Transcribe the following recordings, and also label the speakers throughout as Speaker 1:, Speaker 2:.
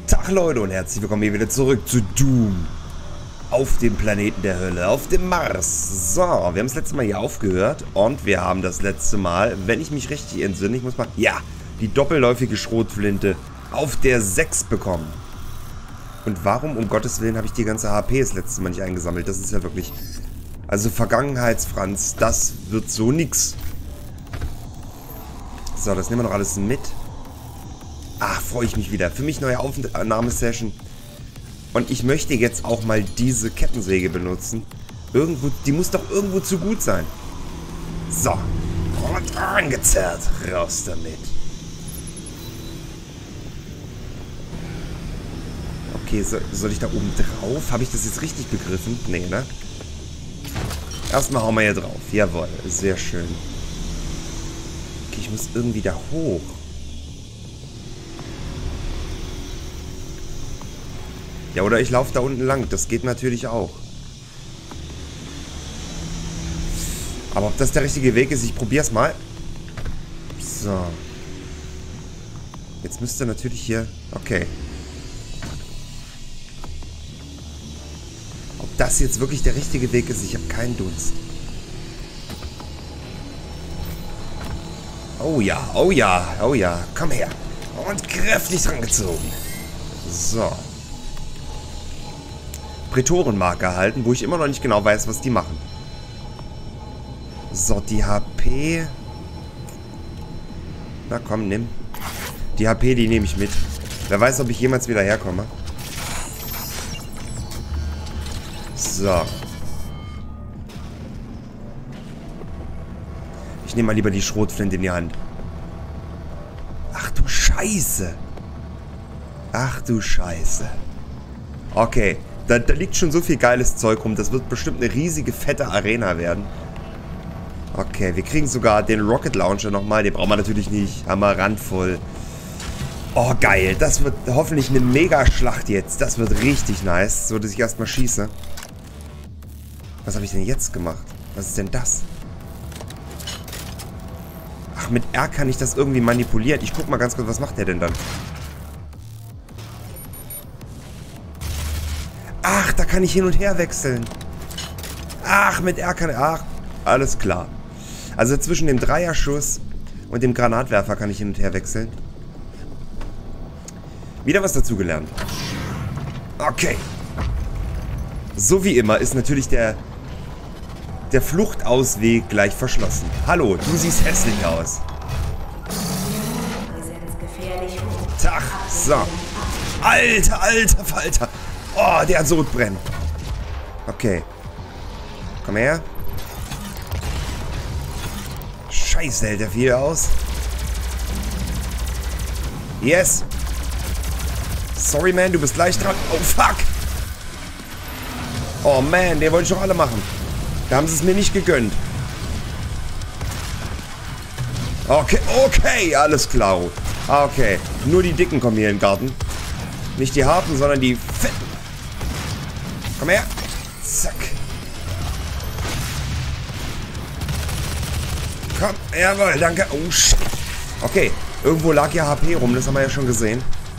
Speaker 1: Tag Leute und herzlich willkommen hier wieder zurück zu Doom. Auf dem Planeten der Hölle, auf dem Mars. So, wir haben das letzte Mal hier aufgehört und wir haben das letzte Mal, wenn ich mich richtig entsinne, ich muss mal, ja, die doppelläufige Schrotflinte auf der 6 bekommen. Und warum, um Gottes Willen, habe ich die ganze HP das letzte Mal nicht eingesammelt? Das ist ja wirklich, also Vergangenheitsfranz, das wird so nix. So, das nehmen wir noch alles mit. Ach, freue ich mich wieder. Für mich neue Aufnahmesession. Und ich möchte jetzt auch mal diese Kettensäge benutzen. Irgendwo, die muss doch irgendwo zu gut sein. So. Und angezerrt. Raus damit. Okay, soll ich da oben drauf? Habe ich das jetzt richtig begriffen? Nee, ne? Erstmal hauen wir hier drauf. Jawohl, sehr schön. Okay, ich muss irgendwie da hoch. Ja, oder ich laufe da unten lang. Das geht natürlich auch. Aber ob das der richtige Weg ist, ich probiere es mal. So. Jetzt müsste natürlich hier... Okay. Ob das jetzt wirklich der richtige Weg ist, ich habe keinen Dunst. Oh ja, oh ja, oh ja. Komm her. Und kräftig dran gezogen. So. Prätorenmarke erhalten, wo ich immer noch nicht genau weiß, was die machen. So, die HP... Na komm, nimm. Die HP, die nehme ich mit. Wer weiß, ob ich jemals wieder herkomme. So. Ich nehme mal lieber die Schrotflinte in die Hand. Ach du Scheiße. Ach du Scheiße. Okay. Da liegt schon so viel geiles Zeug rum. Das wird bestimmt eine riesige, fette Arena werden. Okay, wir kriegen sogar den Rocket Launcher nochmal. Den brauchen wir natürlich nicht. Haben wir randvoll. Oh, geil. Das wird hoffentlich eine Mega-Schlacht jetzt. Das wird richtig nice. So, dass ich erstmal schieße. Was habe ich denn jetzt gemacht? Was ist denn das? Ach, mit R kann ich das irgendwie manipulieren. Ich guck mal ganz kurz, was macht der denn dann? Ach, da kann ich hin und her wechseln. Ach, mit R kann... Ach, alles klar. Also zwischen dem Dreierschuss und dem Granatwerfer kann ich hin und her wechseln. Wieder was dazugelernt. Okay. So wie immer ist natürlich der Fluchtausweg gleich verschlossen. Hallo, du siehst hässlich aus. Tag, so. Alter, alter Falter. Oh, der hat Sodbrennen. Okay. Komm her. Scheiße, hält der viel aus. Yes. Sorry, man, du bist gleich dran. Oh, fuck. Oh, man, den wollte ich doch alle machen. Da haben sie es mir nicht gegönnt. Okay, okay, alles klar. Okay, nur die Dicken kommen hier in den Garten. Nicht die Harten, sondern die Fetten. Komm her. Zack. Komm, jawohl, danke. Oh, shit. Okay, irgendwo lag ja HP rum, das haben wir ja schon gesehen.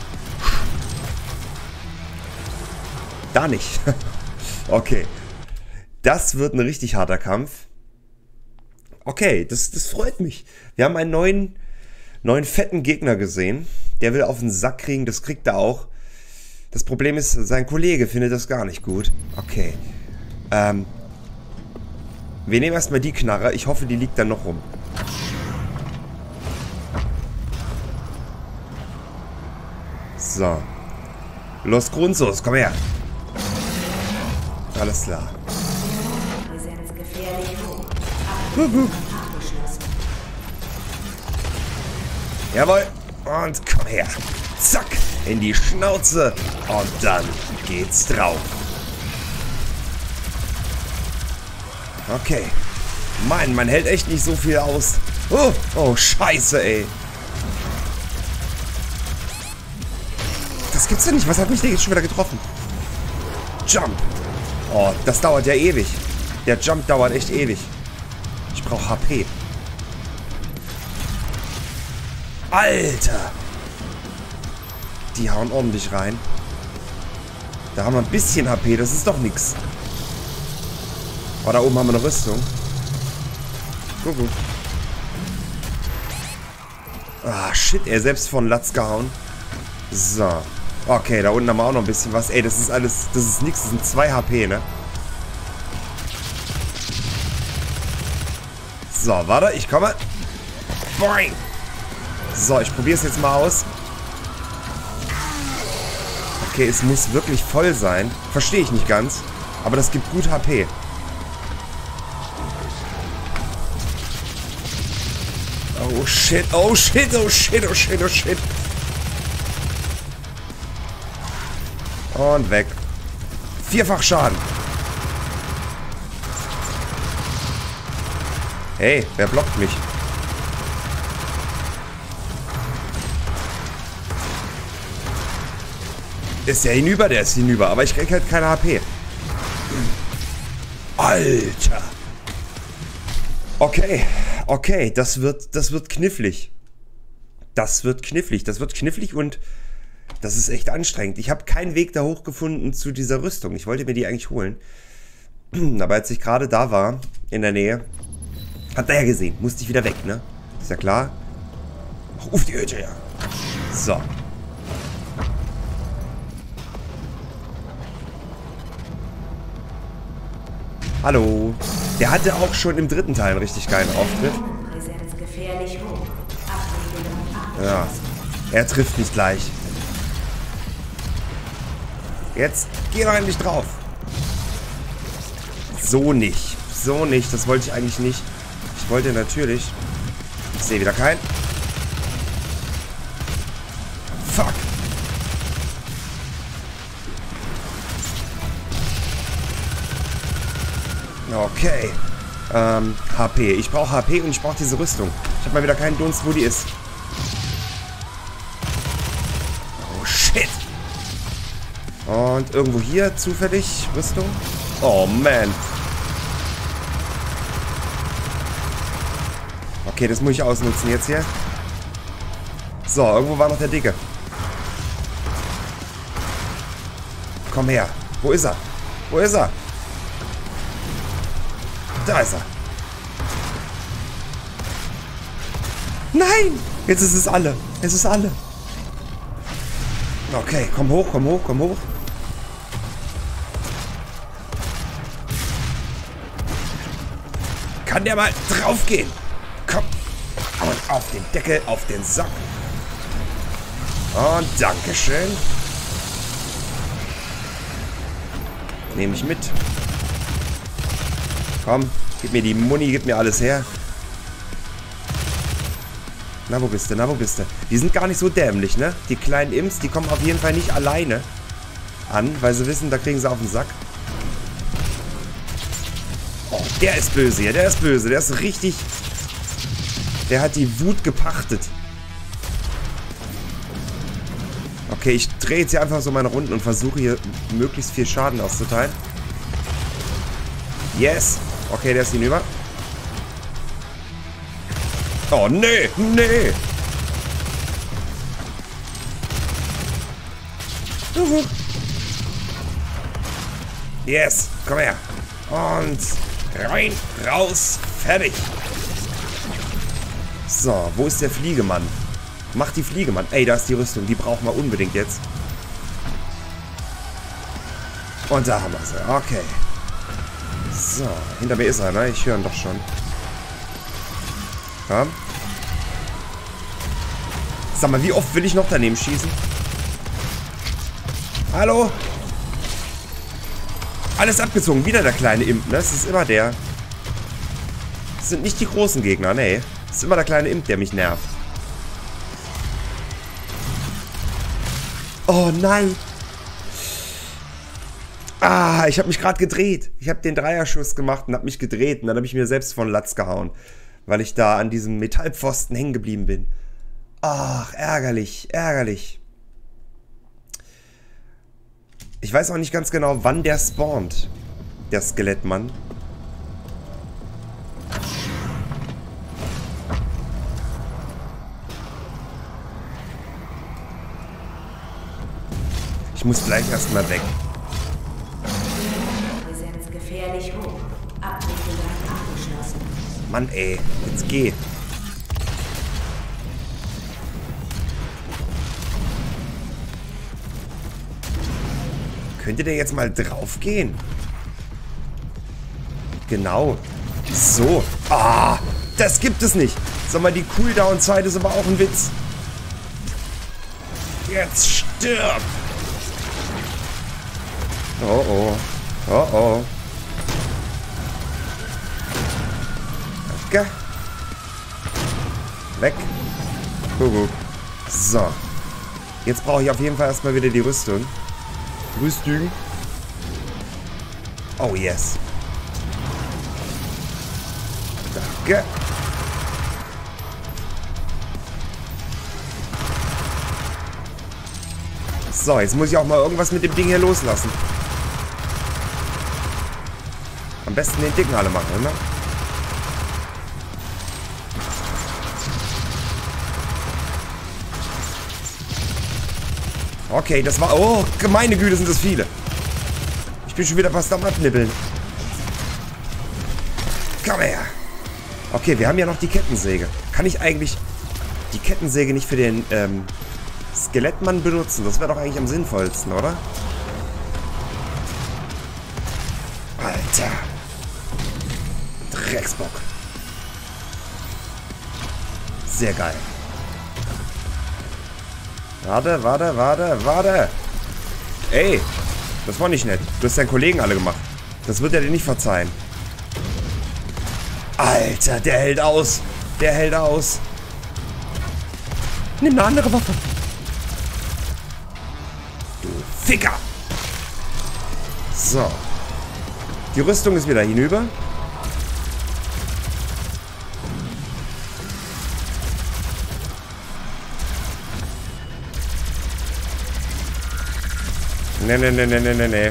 Speaker 1: Da nicht. Okay. Das wird ein richtig harter Kampf. Okay, das freut mich. Wir haben einen neuen fetten Gegner gesehen. Der will auf den Sack kriegen, das kriegt er auch. Das Problem ist, sein Kollege findet das gar nicht gut. Okay. Wir nehmen erstmal die Knarre. Ich hoffe, die liegt dann noch rum. So. Los Grundsos, komm her. Alles klar. Jawohl. Und komm her. Zack. In die Schnauze. Und dann geht's drauf. Okay. Mann, man hält echt nicht so viel aus. Oh, oh, scheiße, ey. Das gibt's ja nicht. Was hat mich denn jetzt schon wieder getroffen? Jump. Oh, das dauert ja ewig. Der Jump dauert echt ewig. Ich brauche HP. Alter. Die hauen ordentlich rein. Da haben wir ein bisschen HP. Das ist doch nichts. Oh, da oben haben wir eine Rüstung. Gut. Ah, shit, er selbst von Latz gehauen. So. Okay, da unten haben wir auch noch ein bisschen was. Ey, das ist alles, das ist nichts. Das sind 2 HP, ne? So, warte, ich komme. Boing. So, ich probiere es jetzt mal aus. Okay, es muss wirklich voll sein. Verstehe ich nicht ganz. Aber das gibt gut HP. Oh shit, oh shit, oh shit, oh shit, oh shit. Und weg. 4-fach Schaden. Hey, wer blockt mich? Ist der hinüber? Der ist hinüber. Aber ich krieg halt keine HP. Alter. Okay, das wird knifflig. Das wird knifflig und das ist echt anstrengend. Ich habe keinen Weg da hoch gefunden zu dieser Rüstung. Ich wollte mir die eigentlich holen. Aber als ich gerade da war, in der Nähe, hat er ja gesehen. Musste ich wieder weg, ne? Ist ja klar. Ruf die Hütte, ja. So. Hallo. Der hatte auch schon im 3. Teil einen richtig geilen Auftritt. Ja. Er trifft nicht gleich. Jetzt geh doch endlich drauf. So nicht. So nicht. Das wollte ich eigentlich nicht. Ich wollte natürlich... Ich sehe wieder keinen. Fuck. Okay. HP. Ich brauche HP und ich brauche diese Rüstung. Ich habe mal wieder keinen Dunst, wo die ist. Oh, shit. Und irgendwo hier zufällig Rüstung. Oh, man. Okay, das muss ich ausnutzen jetzt hier. So, irgendwo war noch der Dicke. Komm her. Wo ist er? Wo ist er? Da ist er. Nein! Jetzt ist es alle. Es ist alle. Okay, komm hoch, komm hoch, komm hoch. Kann der mal draufgehen? Komm. Und auf den Deckel, auf den Sack. Und Dankeschön. Nehme ich mit. Komm, gib mir die Muni, gib mir alles her. Na, wo bist du? Na, wo bist du? Die sind gar nicht so dämlich, ne? Die kleinen Imps, die kommen auf jeden Fall nicht alleine an, weil sie wissen, da kriegen sie auf den Sack. Oh, der ist böse hier, der ist böse. Der ist richtig... Der hat die Wut gepachtet. Okay, ich drehe jetzt hier einfach so meine Runden und versuche hier möglichst viel Schaden auszuteilen. Yes! Okay, der ist hinüber. Oh, nee! Nee! Yes! Komm her! Und rein, raus, fertig! So, wo ist der Fliegemann? Mach die Fliegemann. Ey, da ist die Rüstung. Die brauchen wir unbedingt jetzt. Und da haben wir sie. Okay. So, hinter mir ist er, ne? Ich höre ihn doch schon. Komm. Sag mal, wie oft will ich noch daneben schießen? Hallo? Alles abgezogen. Wieder der kleine Imp, ne? Das ist immer der. Das sind nicht die großen Gegner, ne? Das ist immer der kleine Imp, der mich nervt. Oh nein. Ah, ich habe mich gerade gedreht. Ich habe den Dreierschuss gemacht und habe mich gedreht. Und dann habe ich mir selbst von Latz gehauen. Weil ich da an diesem Metallpfosten hängen geblieben bin. Ach, ärgerlich, ärgerlich. Ich weiß auch nicht ganz genau, wann der spawnt. Der Skelettmann. muss gleich erstmal weg.
Speaker 2: Präsenz gefährlich hoch. Abwicklung abgeschlossen.
Speaker 1: Mann, ey. Jetzt geh. Könnte der jetzt mal drauf gehen? Genau. So. Ah, das gibt es nicht. Sag mal, die Cooldown-Zeit ist aber auch ein Witz. Jetzt stirb. Oh, oh. Oh, oh. Danke. Weg. Guck. So. Jetzt brauche ich auf jeden Fall erstmal wieder die Rüstung. Rüstung. Oh, yes. Danke. So, jetzt muss ich auch mal irgendwas mit dem Ding hier loslassen. Am besten den Dicken alle machen, ne? Okay, das war... Oh, meine Güte, sind das viele. Ich bin schon wieder fast am Abnibbeln. Komm her. Okay, wir haben ja noch die Kettensäge. Kann ich eigentlich die Kettensäge nicht für den Skelettmann benutzen? Das wäre doch eigentlich am sinnvollsten, oder? Alter. Drecksbock. Sehr geil. Warte. Ey, das war nicht nett. Du hast deinen Kollegen alle gemacht. Das wird er dir nicht verzeihen. Alter, der hält aus. Der hält aus. Nimm eine andere Waffe. Du Ficker. So. Die Rüstung ist wieder hinüber. Nee.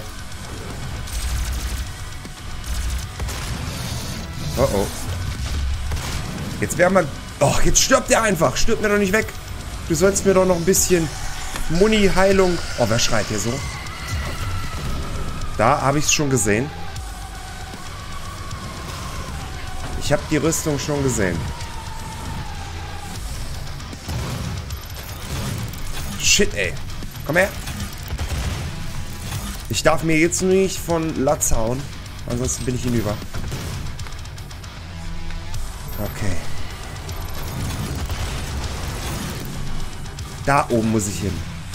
Speaker 1: Oh oh. Jetzt wäre mal... Och, jetzt stirbt der einfach. Stirbt mir doch nicht weg. Du sollst mir doch noch ein bisschen Muni-Heilung... Oh, wer schreit hier so? Da habe ich es schon gesehen. Ich habe die Rüstung schon gesehen. Shit, ey. Komm her. Ich darf mir jetzt nicht von Latz hauen. Ansonsten bin ich hinüber. Okay. Da oben muss ich hin.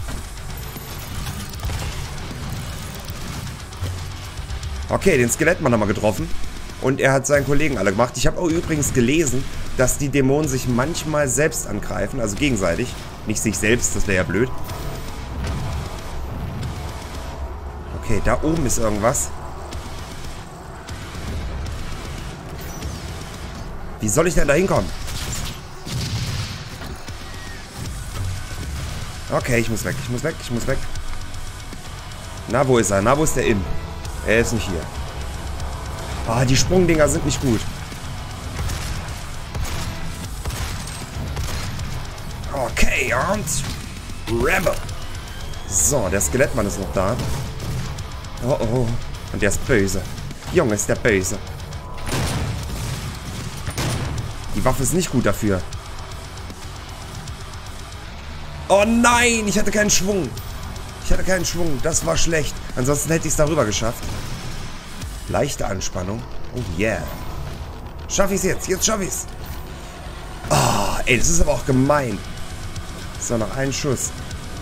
Speaker 1: Okay, den Skelettmann haben wir getroffen. Und er hat seinen Kollegen alle gemacht. Ich habe auch übrigens gelesen, dass die Dämonen sich manchmal selbst angreifen. Also gegenseitig. Nicht sich selbst, das wäre ja blöd. Okay, da oben ist irgendwas. Wie soll ich denn da hinkommen? Okay, ich muss weg. Na, wo ist er? Na, wo ist der Im? Er ist nicht hier. Ah, die Sprungdinger sind nicht gut. Okay, und Rebel. So, der Skelettmann ist noch da. Oh oh. Und der ist böse. Junge, ist der böse. Die Waffe ist nicht gut dafür. Oh nein, ich hatte keinen Schwung. Das war schlecht. Ansonsten hätte ich es darüber geschafft. Leichte Anspannung. Oh yeah. Schaffe ich es jetzt? Jetzt schaffe ich es. Oh, ey, das ist aber auch gemein. So, noch einen Schuss.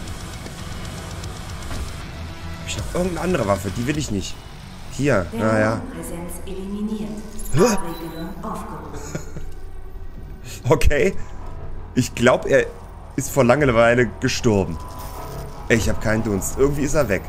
Speaker 1: Habe ich noch irgendeine andere Waffe? Die will ich nicht. Hier, naja. Okay. Ich glaube, er ist vor Langeweile gestorben. Ich habe keinen Dunst. Irgendwie ist er weg.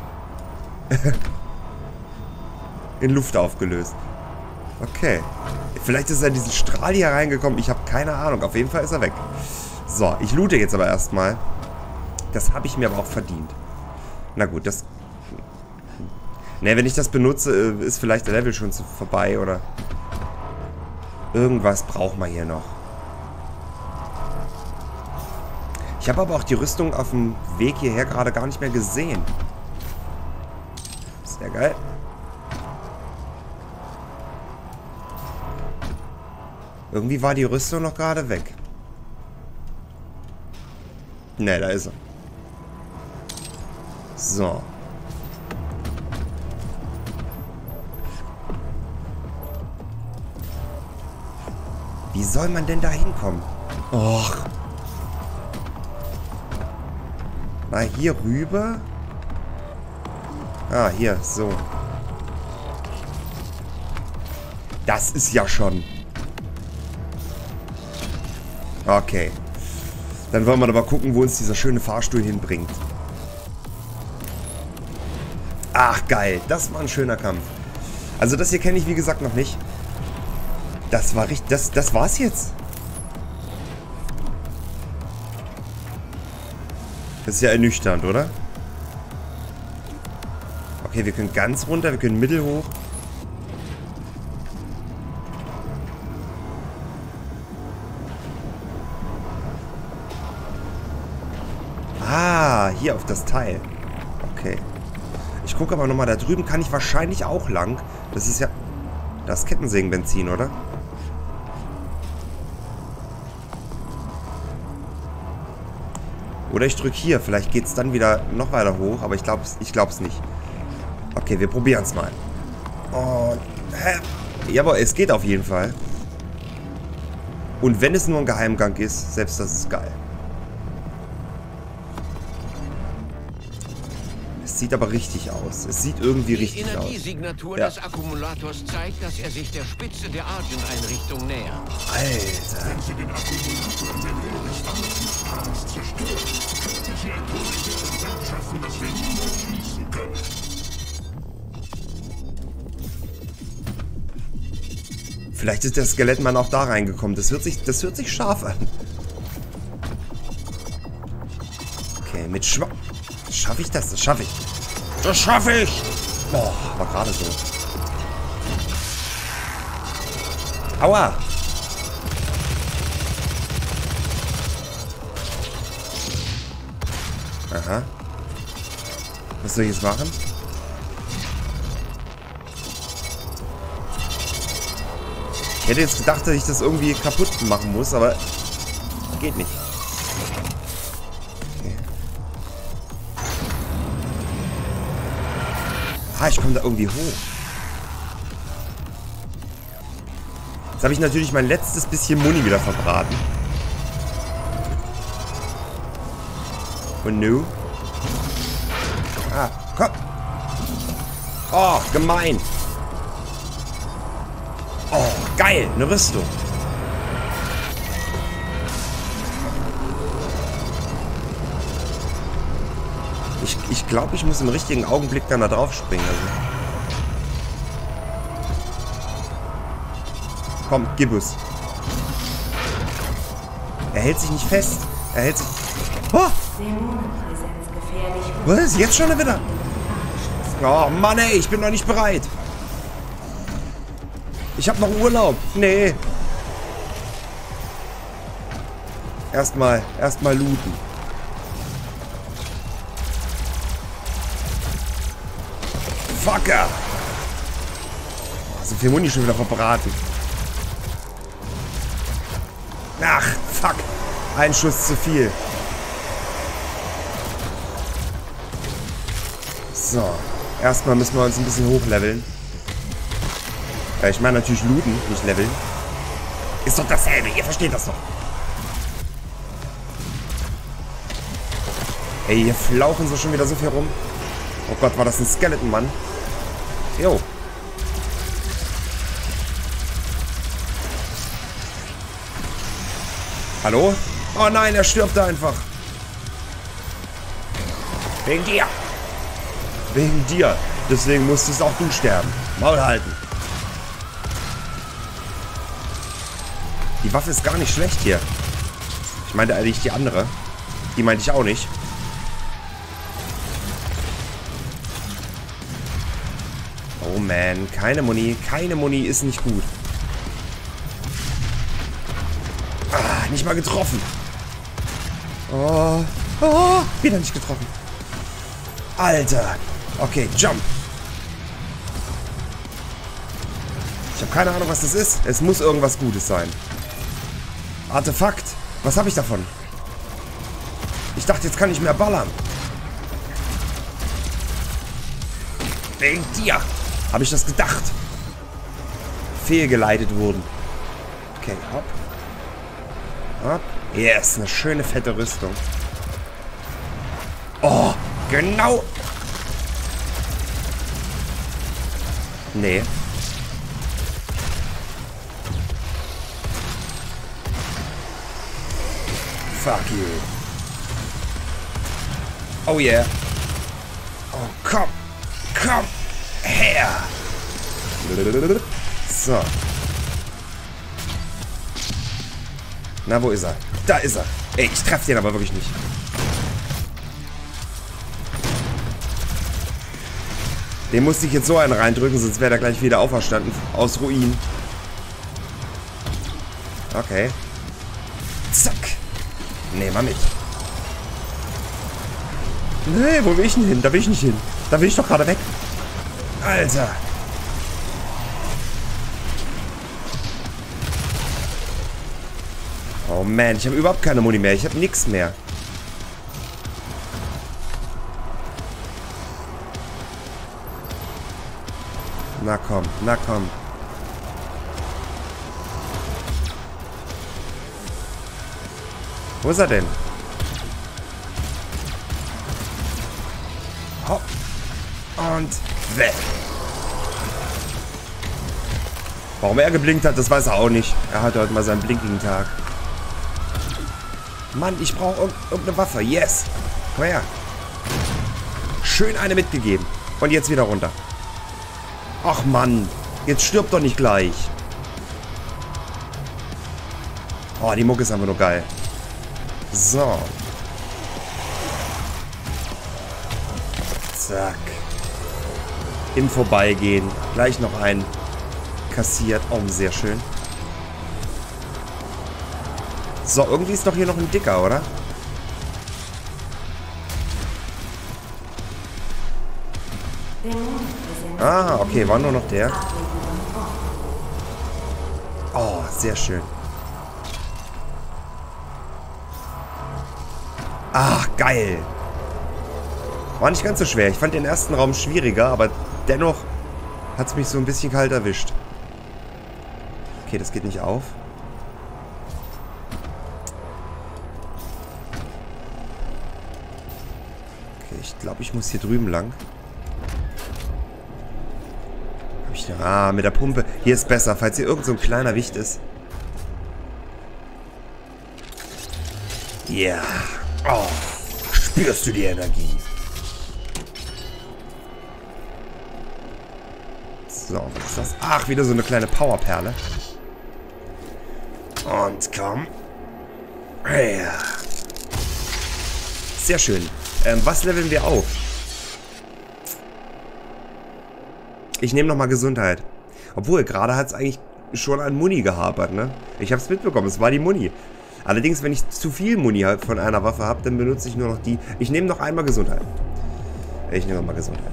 Speaker 1: In Luft aufgelöst. Okay. Vielleicht ist er in diesen Strahl hier reingekommen. Ich habe keine Ahnung. Auf jeden Fall ist er weg. So, ich loote jetzt aber erstmal. Das habe ich mir aber auch verdient. Na gut, das... Ne, wenn ich das benutze, ist vielleicht der Level schon vorbei oder... Irgendwas braucht man hier noch. Ich habe aber auch die Rüstung auf dem Weg hierher gerade gar nicht mehr gesehen. Sehr geil. Irgendwie war die Rüstung noch gerade weg. Ne, da ist er. So. Wie soll man denn da hinkommen? Och. Mal hier rüber. Ah, hier, so. Das ist ja schon. Okay. Dann wollen wir aber gucken, wo uns dieser schöne Fahrstuhl hinbringt. Ach, geil. Das war ein schöner Kampf. Also das hier kenne ich, wie gesagt, noch nicht. Das war richtig... Das war's jetzt. Das ist ja ernüchternd, oder? Okay, wir können ganz runter, wir können mittel hoch. Ah, hier auf das Teil. Okay. Ich gucke aber nochmal, da drüben kann ich wahrscheinlich auch lang. Das ist ja... Das Kettensägenbenzin, oder? Oder ich drücke hier. Vielleicht geht es dann wieder noch weiter hoch. Aber ich glaube es nicht. Okay, wir probieren es mal. Und... Jawohl, es geht auf jeden Fall. Und wenn es nur ein Geheimgang ist, selbst das ist geil. Es sieht aber richtig aus. Es sieht irgendwie richtig aus.
Speaker 3: Die Energiesignatur des Akkumulators zeigt, dass er sich der Spitze der Argent-Einrichtung nähert.
Speaker 1: Alter.
Speaker 4: Wenn Sie den Akkumulator in der Nähe des Strahlens zerstören, könnte Sie ein Todesfall schaffen, das wir niemals schließen können.
Speaker 1: Vielleicht ist der Skelettmann auch da reingekommen. Das hört sich scharf an. Okay, mit Schaffe ich das? Das schaffe ich. Das schaffe ich! Boah, war gerade so. Aua! Aha. Was soll ich jetzt machen? Ich hätte jetzt gedacht, dass ich das irgendwie kaputt machen muss, aber geht nicht. Okay. Ah, ich komme da irgendwie hoch. Jetzt habe ich natürlich mein letztes bisschen Muni wieder verbraten. Und nu? Ah, komm! Oh, gemein! Oh, geil, eine Rüstung. Ich glaube, ich muss im richtigen Augenblick dann da drauf springen. Also. Komm, gib es. Er hält sich nicht fest. Er hält sich... Oh!
Speaker 2: Dämonenpräsenz gefährlich.
Speaker 1: Was? Jetzt schon wieder? Oh Mann, ey, ich bin noch nicht bereit. Ich habe noch Urlaub. Nee. Erstmal looten. Fucker. So viel Muni schon wieder verbraten. Ach, fuck. Ein Schuss zu viel. So. Erstmal müssen wir uns ein bisschen hochleveln. Ich meine natürlich looten, nicht leveln. Ist doch dasselbe, ihr versteht das doch. Ey, hier flauchen so schon wieder so viel rum. Oh Gott, war das ein Skeleton, Mann. Jo. Hallo? Oh nein, er stirbt da einfach. Wegen dir. Wegen dir. Deswegen musstest auch du sterben. Maul halten. Die Waffe ist gar nicht schlecht hier. Ich meinte eigentlich die andere. Die meinte ich auch nicht. Oh man, keine Muni. Keine Muni ist nicht gut. Ah, nicht mal getroffen. Oh, wieder nicht getroffen. Alter. Okay, jump. Ich habe keine Ahnung, was das ist. Es muss irgendwas Gutes sein. Artefakt. Was habe ich davon? Ich dachte, jetzt kann ich mehr ballern. Wegen dir habe ich das gedacht. Fehlgeleitet wurden. Okay, hopp. Hopp. Yes, eine schöne fette Rüstung. Oh, genau. Nee. Fuck you. Oh yeah. Oh, komm. Komm her. So. Na, wo ist er? Da ist er. Ey, ich treffe den aber wirklich nicht. Den musste ich jetzt so einen reindrücken, sonst wäre er gleich wieder auferstanden aus Ruinen. Okay. Zack. Nehmen wir mit. Nee, wo will ich denn hin? Da will ich nicht hin. Da will ich doch gerade weg. Alter. Oh man, ich habe überhaupt keine Muni mehr. Ich habe nichts mehr. Na komm, na komm. Wo ist er denn? Hopp. Und weg. Warum er geblinkt hat, das weiß er auch nicht. Er hat heute mal seinen blinkigen Tag. Mann, ich brauche irgendeine Waffe. Yes. Komm her. Schön eine mitgegeben. Und jetzt wieder runter. Ach Mann. Jetzt stirbt doch nicht gleich. Oh, die Mucke ist einfach nur geil. So. Zack. Im Vorbeigehen. Gleich noch einen kassiert. Oh, sehr schön. So, irgendwie ist doch hier noch ein Dicker, oder? Ah, okay, war nur noch der. Oh, sehr schön. Ah, geil. War nicht ganz so schwer. Ich fand den ersten Raum schwieriger, aber dennoch hat es mich so ein bisschen kalt erwischt. Okay, das geht nicht auf. Okay, ich glaube, ich muss hier drüben lang. Ah, mit der Pumpe. Hier ist besser, falls hier irgend so ein kleiner Wicht ist. Ja. Yeah. Oh, spürst du die Energie? So, was ist das? Ach, wieder so eine kleine Powerperle. Und komm. Ja. Sehr schön. Was leveln wir auf? Ich nehme nochmal Gesundheit. Obwohl, gerade hat es eigentlich schon an Muni gehapert, ne? Ich habe es mitbekommen, es war die Muni. Allerdings, wenn ich zu viel Muni halt von einer Waffe habe, dann benutze ich nur noch die. Ich nehme noch einmal Gesundheit. Ich nehme nochmal Gesundheit.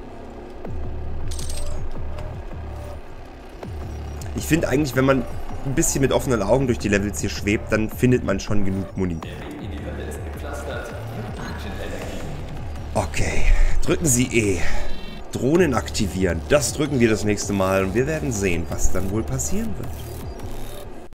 Speaker 1: Ich finde eigentlich, wenn man ein bisschen mit offenen Augen durch die Levels hier schwebt, dann findet man schon genug Muni. Okay, drücken Sie E. Drohnen aktivieren. Das drücken wir das nächste Mal und wir werden sehen, was dann wohl passieren wird.